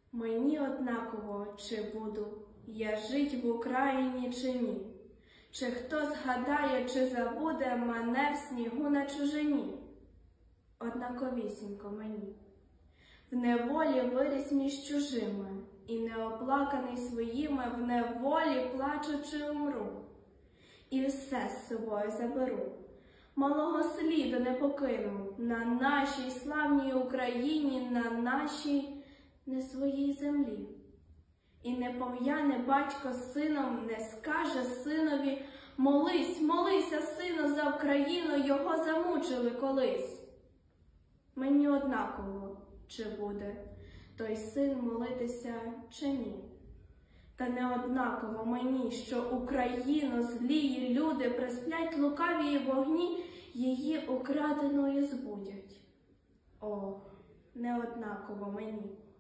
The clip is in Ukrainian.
Мені однаково, чи буду я жить в Україні, чи ні. Чи хто згадає, чи забуде мене в снігу на чужині. Однаковісінько мені. В неволі виріс між чужими, і неоплаканий своїми в неволі плачучи умру. І все з собою заберу. Малого сліду не покину на нашій славній Україні, на нашій не своїй землі. І не пом'яне батько з сином, не скаже синові: молись, молися, сину, за Україну, його замучили колись. Мені однаково, чи буде той син молитися, чи ні. Та не однаково мені, що Україну злії люди присплять лукаві вогні, її украденою збудять. О, не однаково мені.